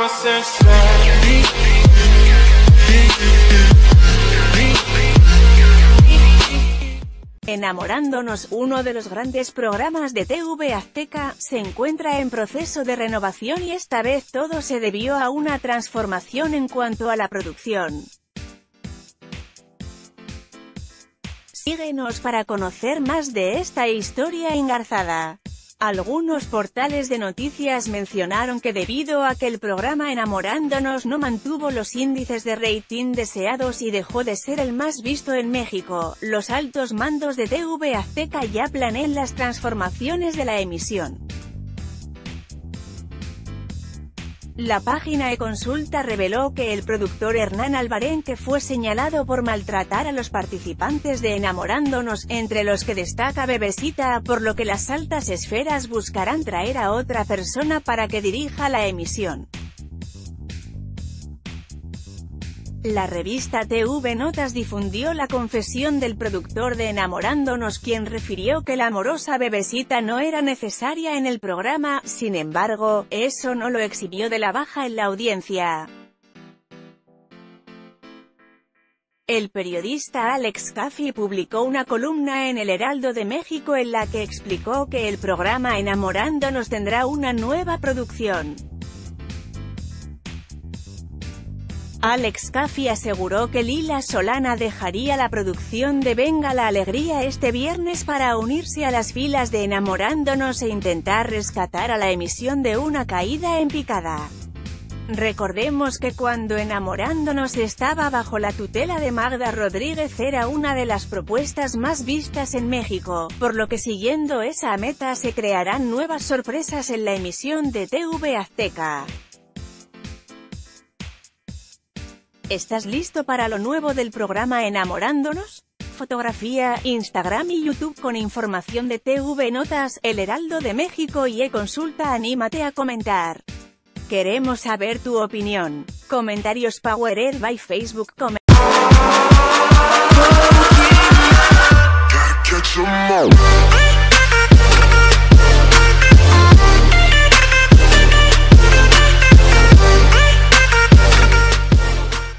Enamorándonos, uno de los grandes programas de TV Azteca, se encuentra en proceso de renovación y esta vez todo se debió a una transformación en cuanto a la producción. Síguenos para conocer más de esta historia engarzada. Algunos portales de noticias mencionaron que debido a que el programa Enamorándonos no mantuvo los índices de rating deseados y dejó de ser el más visto en México, los altos mandos de TV Azteca ya planean las transformaciones de la emisión. La página eConsulta reveló que el productor Hernán Albarenque fue señalado por maltratar a los participantes de Enamorándonos, entre los que destaca Bebesita, por lo que las altas esferas buscarán traer a otra persona para que dirija la emisión. La revista TV Notas difundió la confesión del productor de Enamorándonos, quien refirió que la amorosa Bebesita no era necesaria en el programa. Sin embargo, eso no lo eximió de la baja en la audiencia. El periodista Alex Caffi publicó una columna en El Heraldo de México en la que explicó que el programa Enamorándonos tendrá una nueva producción. Alex Caffi aseguró que Lila Solana dejaría la producción de Venga la Alegría este viernes para unirse a las filas de Enamorándonos e intentar rescatar a la emisión de una caída en picada. Recordemos que cuando Enamorándonos estaba bajo la tutela de Magda Rodríguez era una de las propuestas más vistas en México, por lo que siguiendo esa meta se crearán nuevas sorpresas en la emisión de TV Azteca. ¿Estás listo para lo nuevo del programa Enamorándonos? Fotografía, Instagram y YouTube con información de TV Notas, El Heraldo de México y eConsulta. Anímate a comentar. Queremos saber tu opinión. Comentarios powered by Facebook.